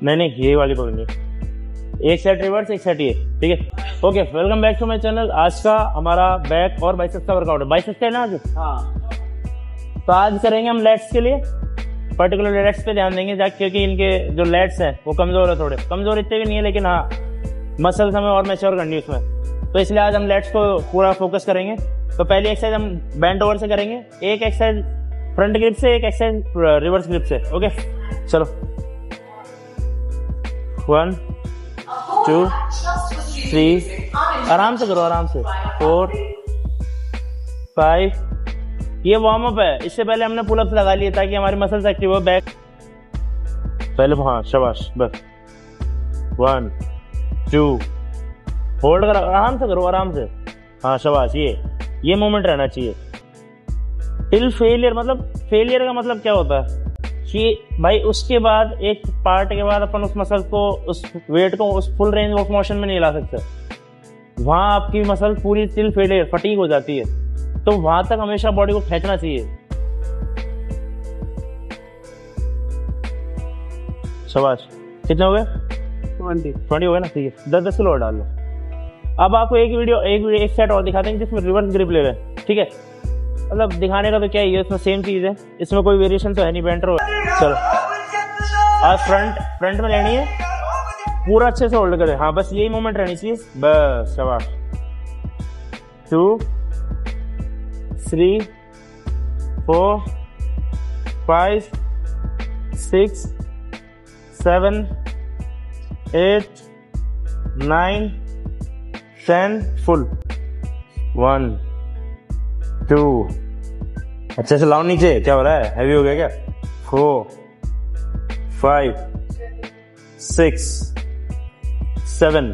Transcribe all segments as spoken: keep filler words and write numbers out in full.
नहीं नहीं ये वाली पकड़नी, एक सेट रिवर्स एक सेट ये, ठीक है। Okay, welcome back to my channel. आज का हमारा बैक और बाइसेप्स का वर्कआउट है। बाइसेप्स का है ना आज? हाँ। तो आज करेंगे हम लेट्स के लिए, पर्टिकुलर लेट्स पे ध्यान देंगे क्योंकि इनके जो लेट्स हैं वो कमजोर है, थोड़े कमजोर इतने भी नहीं है, लेकिन हाँ मसल्स हमें और मैच्योर करनी है उसमें, तो इसलिए आज हम लेट्स को पूरा फोकस करेंगे। तो पहली एक्सरसाइज हम बेंट ओवर से करेंगे, एक एक्सरसाइज फ्रंट ग्रिप से, एक एक्सरसाइज रिवर्स ग्रिप से। ओके चलो, वन टू थ्री, आराम से करो, आराम से, फोर फाइव। ये वार्म अप है, इससे पहले हमने पुल अप्स लगा लिए ताकि हमारी मसल्स एक्टिव हो। बैक पहले, हाँ शाबाश, बस वन टू, होल्ड करो, आराम से करो, आराम से, हाँ शाबाश। ये ये मोमेंट रहना चाहिए टिल फेलियर। मतलब फेलियर का मतलब क्या होता है कि भाई उसके बाद एक पार्ट के बाद अपन उस मसल को, उस वेट को उस फुल रेंज ऑफ मोशन में नहीं ला सकते, वहां आपकी मसल पूरी टिल फेलियर फटीग हो जाती है। तो वहां तक हमेशा बॉडी को खींचना चाहिए। शाबाश, कितने हो गए? ट्वेंटी ट्वेंटी हो गए ना, ठीक है। दस दस किलो और डाल लो। अब आपको एक वीडियो एक वीडियो एक सेट और दिखाते हैं जिसमें रिवर्स ग्रिप ले रहे हैं, ठीक है। मतलब दिखाने का तो क्या ही है, इसमें सेम चीज है, इसमें कोई वेरिएशन तो है नहीं, बेंटर हो। चलो आज फ्रंट फ्रंट में लेनी है, पूरा अच्छे से होल्ड करें, हाँ बस यही मोमेंट रहनी चाहिए, बस शाबाश। Two three four five six seven eight nine ten, full, one two, अच्छे से लाओ नीचे, क्या हो रहा है, हैवी हो गया क्या? Four five six seven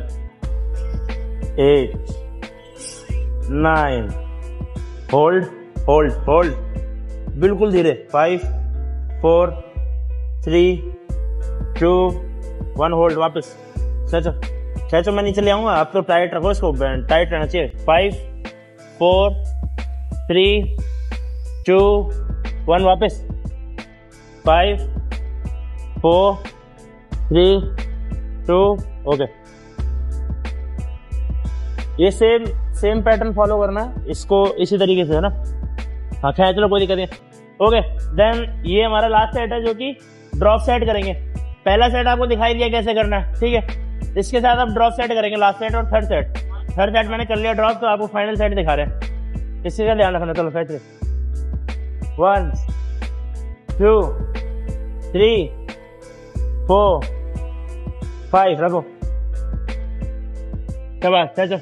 eight nine, hold hold hold, बिल्कुल धीरे, five four three two one, hold, वापस खींचो खींचो, मैं नीचे ले आऊंगा, आप तो टाइट रखो इसको, टाइट रहना चाहिए। Five four three two one, वापस, five four three two, okay. ये सेम सेम पैटर्न फॉलो करना है, इसको इसी तरीके से, है ना। हाँ खैर चलो, कोई दिक्कत नहीं। ओके देन ये हमारा लास्ट सेट है जो कि ड्रॉप सेट करेंगे। पहला सेट आपको दिखाई दिया कैसे करना है, ठीक है। इसके साथ आप ड्रॉप सेट करेंगे, लास्ट सेट और थर्ड सेट। थर्ड सेट मैंने कर लिया ड्रॉप, तो आपको फाइनल सेट दिखा रहे हैं, इसी का ध्यान रखना। चलो फैच, one two three four five, रखो, क्या बात, चलो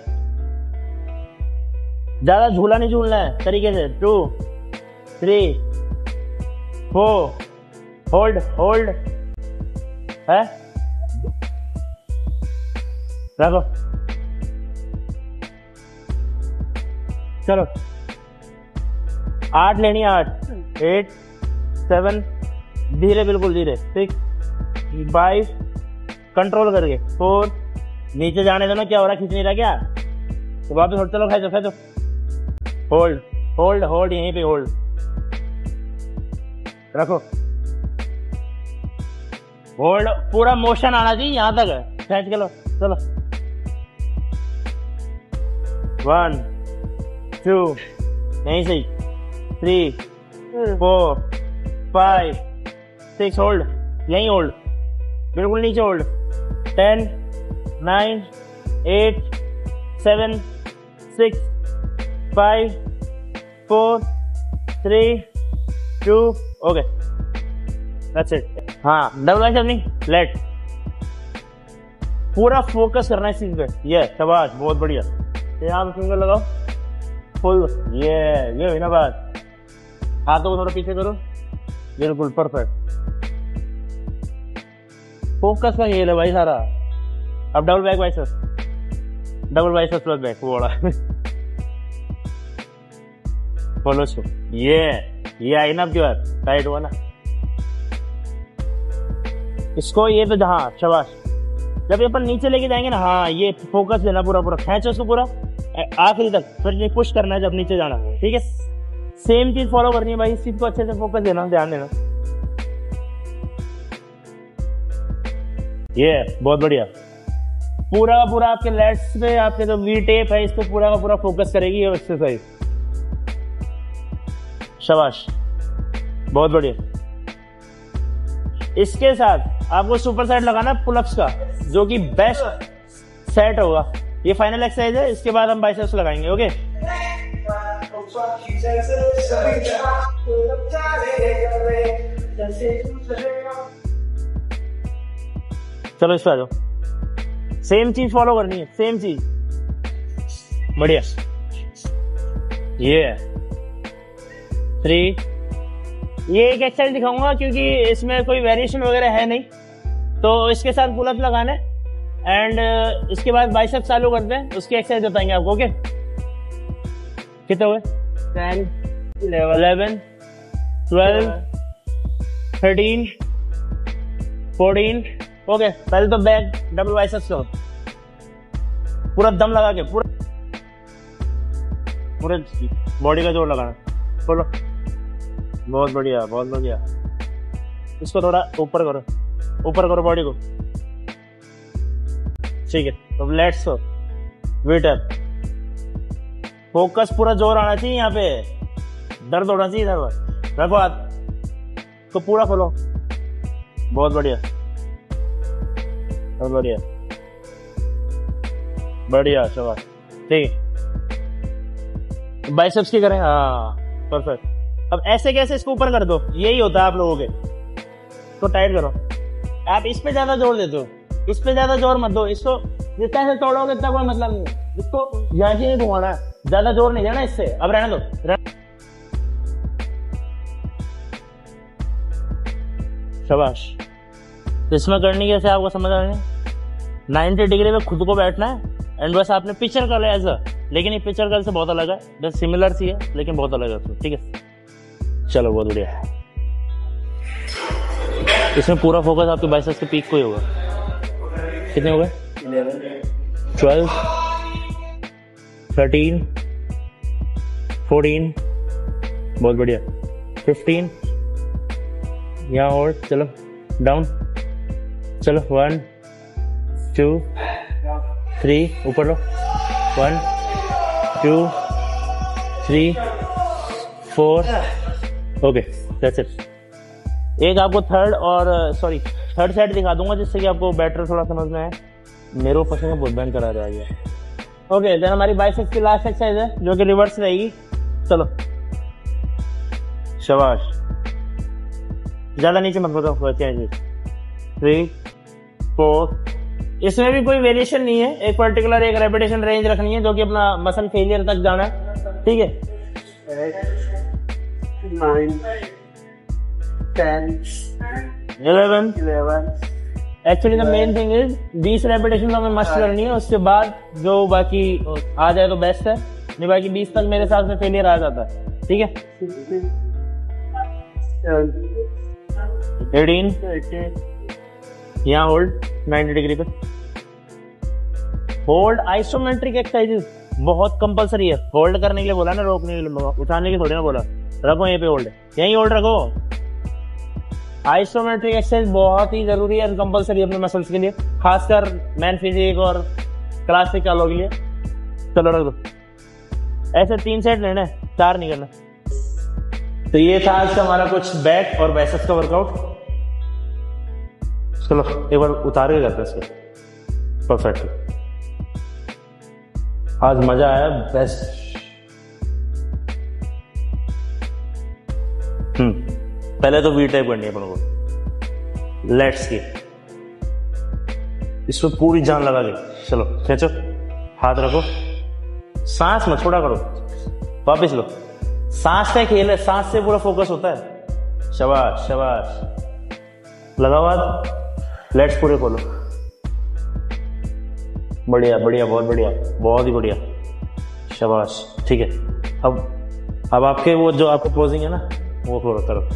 ज्यादा झूला नहीं झूलना है, तरीके से। Two three four, hold hold है, रखो, चलो आठ लेनी है, आठ, एट सेवन, धीरे, बिल्कुल धीरे, सिक्स फाइव, कंट्रोल करके, फोर, नीचे जाने दो ना, क्या हो रहा है, खींच नहीं रहा क्या? तो वापस होल्ड, चलो खेचो खेचो, होल्ड होल्ड होल्ड, यहीं पे होल्ड, रखो, होल्ड, पूरा मोशन आना चाहिए, यहां तक है, खेच के लो, चलो, वन टू, यहीं से, three four five six, hold, यहीं होल्ड, बिल्कुल नीचे hold, ten nine eight seven six five four three two, okay, that's it. हाँ डबल बाइसेप नहीं, लेट, पूरा फोकस करना है इस चीज पे, ये शाबाश, बहुत बढ़िया। यहाँ पे फिंगर लगाओ, फुल, ये ये हुई ना बात। हाथों को थोड़ा पीछे करो, बिल्कुल परफेक्ट, फोकस का खेल है भाई सारा। अब double back bicep, double bicep plus back, वो बड़ा फॉलो छो, ये ये आई ना, अब जो है टाइट हुआ ना इसको, ये तो जहाँ, शाबाश। जब ये अपन नीचे लेके जाएंगे ना, हाँ ये फोकस देना पूरा पूरा, खींचो उसको पूरा आखिरी तक, फिर पुश करना है जब नीचे जाना, ठीक है। सेम चीज फॉलो करनी है भाई, इस चीज को अच्छे से फोकस देना, ध्यान देना। ये बहुत बढ़िया। पूरा का पूरा आपके लेट्स पे आपके जो वी टेप है इस पे पूरा का पूरा फोकस करेगी ये एक्सरसाइज। शाबाश, बहुत बढ़िया। इसके साथ आपको सुपर सेट लगाना पुलअप्स का, जो कि बेस्ट सेट होगा। ये फाइनल एक्सरसाइज है, इसके बाद हम बाइसेप्स लगाएंगे। ओके, चलो इस पे आ जाओ। सेम चीज फॉलो करनी है, सेम चीज। बढ़िया। ये थ्री, ये एक एक्सरसाइज दिखाऊंगा क्योंकि इसमें कोई वेरिएशन वगैरह है नहीं, तो इसके साथ पुलअप लगाना है एंड इसके बाद बाइसेप चालू करते हैं, उसकी एक्सरसाइज बताएंगे आपको। ओके, कितने हुए? Ten, eleven, twelve, thirteen, fourteen. Okay, पहले तो बैक डबल बाइसेप्स करो, पूरा दम लगा के, पूरा पूरे बॉडी का जोर लगाना। बोलो, बहुत बढ़िया, बहुत बढ़िया। इसको थोड़ा ऊपर करो, ऊपर करो बॉडी को। ठीक है, तो लेट्स गो। वेटर, फोकस, पूरा जोर आना चाहिए यहाँ पे, दर्द होना चाहिए इधर। रखो हाथ तो पूरा खोलो। बहुत बढ़िया, बहुत बढ़िया, बढ़िया। शाबाश, ठीक है। बाइसेप्स की करें, हाँ परफेक्ट। अब ऐसे कैसे इसको ऊपर कर दो, यही होता है आप लोगों के। तो टाइट करो। आप इस पे ज्यादा जोर देते हो, इस पे ज्यादा जोर मत दो। इसको जितना से तोड़ोगे इतना कोई मतलब नहीं। इसको यहाँ से नहीं घुमाना है, ज्यादा जोर नहीं देना इससे। अब रहने दो, रहने। शाबाश। इसमें करनी कैसे आपको समझ आ रही है? नाइन्टी डिग्री पे खुद को बैठना है एंड बस आपने पिक्चर कर लिया ऐसा, लेकिन ये पिक्चर कर से बहुत अलग है, बस सिमिलर सी है लेकिन बहुत अलग है। ठीक है, चलो बहुत बढ़िया। इसमें पूरा फोकस आपके बाइसेप्स के पीक को ही होगा। कितने हो गए? ट्वेल्व, थर्टीन, फोर्टीन, बहुत बढ़िया, फिफ्टीन। यहाँ और चलो डाउन, चलो वन, टू, थ्री, ऊपर लो, one, two, three, four. Okay, that's it. एक आपको थर्ड और सॉरी थर्ड सेट दिखा दूंगा जिससे कि आपको बेटर थोड़ा समझ में आए। मेरे को पसंद है, बहुत बैंड करा रहा है। ओके, देन हमारी बाइसेप्स की लास्ट एक्सरसाइज है जो कि रिवर्स रहेगी। चलो, शाबाश। ज्यादा नीचे मत बताओ। Three, four. इसमें भी कोई वेरिएशन नहीं है, एक पर्टिकुलर एक रेपिटेशन रेंज रखनी है जो कि अपना मसल फेलियर तक जाना है। ठीक है, nine, ten, eleven, eleven. Actually the main thing is बीस रेपिटेशन हमें मस्ट करनी है, उसके बाद जो बाकी आ जाए तो बेस्ट है, नहीं बाकी बीस तक मेरे हिसाब से फेलियर आ जाता है। ठीक है, एटीन, यहाँ होल्ड नाइन्टी डिग्री पे होल्ड। आइसोमेट्रिक एक्सरसाइजेस बहुत कंपलसरी है। होल्ड करने के लिए बोला ना, रोकने के लिए, उठाने के लिए थोड़ी ना बोला। रखो यहीं पे होल्ड, यहीं होल्ड रखो। आइसोमेट्रिक एक्सरसाइज बहुत ही जरूरी है, कंपलसरी अपने मसल्स के लिए, खासकर मैन फिजिक और क्लासिक वालों के लिए। चलो रख दो। ऐसे तीन सेट लेना है, चार नहीं करना। तो ये था आज का हमारा कुछ बैक और बाइसेप्स का वर्कआउट। चलो एक बार उतार के करते हैं इसको। परफेक्ट, आज मजा आया, बेस्ट। हम्म पहले तो वी टाइप करनी है अपन को, लेट्स की। इसमें पूरी जान लगा के चलो, खींचो, हाथ रखो, सांस मत छोड़ा करो, वापिस लो। सांस का खेल है, सांस से पूरा फोकस होता है। शाबाश शाबाश, लगाओ हाथ, लेट्स पूरे खोलो। बढ़िया बढ़िया, बहुत बढ़िया, बहुत ही बढ़िया, शाबाश। ठीक है, अब अब आपके वो जो आपको पोजिंग है ना वो करो करो।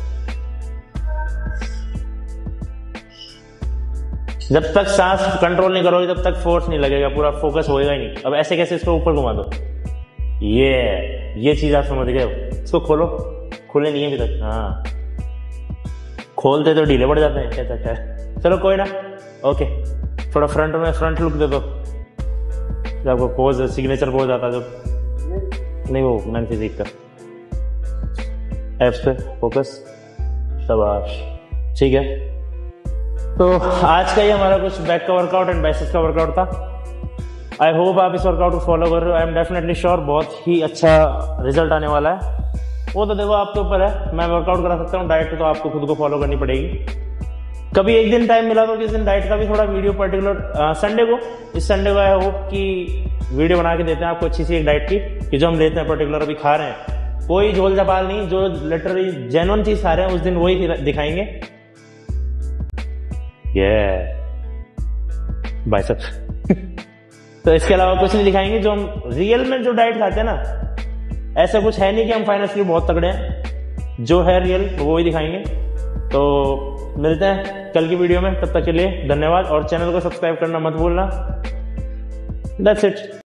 जब तक सांस कंट्रोल नहीं करोगे तब तक फोर्स नहीं लगेगा, पूरा फोकस होएगा ही नहीं। अब ऐसे कैसे इसको ऊपर घुमा दो, ये ये चीज आप समझ गए। इसको खोलो, खुले नहीं है अभी तक। हाँ, खोलते तो ढीले पड़ जाते हैं। क्या क्या चलो कोई ना, ओके, थोड़ा फ्रंट में फ्रंट लुक दे दो, जब आपको पोज सिग्नेचर पोज आता है जब, नहीं वो मैन फिजिक का, एप्स पे फोकस, शाबाश, ठीक है। तो आज का ही हमारा कुछ बैक का वर्कआउट एंड बाइसेप्स का वर्कआउट था। आई होप आप इस वर्कआउट को फॉलो कर रहे हो। आई एम डेफिनेटली श्योर बहुत ही अच्छा रिजल्ट आने वाला है। वो तो देखो आपके ऊपर है, मैं वर्कआउट करा सकता हूँ, डाइट तो आपको खुद को फॉलो करनी पड़ेगी। कभी एक दिन टाइम मिला तो किस दिन डाइट का भी थोड़ा वीडियो पर्टिकुलर संडे को, इस संडे को आई होप कि वीडियो बना के देते हैं आपको अच्छी सी एक डाइट की, कि जो हम लेते हैं पर्टिकुलर अभी खा रहे हैं, कोई झोल झपाल नहीं, जो लिटरली जेन्युइन चीज खा रहे हैं उस दिन वही दिखाएंगे। ये बाइसेप्स तो इसके अलावा कुछ नहीं दिखाएंगे। जो हम रियल में जो डाइट खाते हैं ना, ऐसा कुछ है नहीं कि हम फाइनेंशियली बहुत तगड़े हैं, जो है रियल वो ही दिखाएंगे। तो मिलते हैं कल की वीडियो में, तब तक के लिए धन्यवाद, और चैनल को सब्सक्राइब करना मत भूलना। That's it.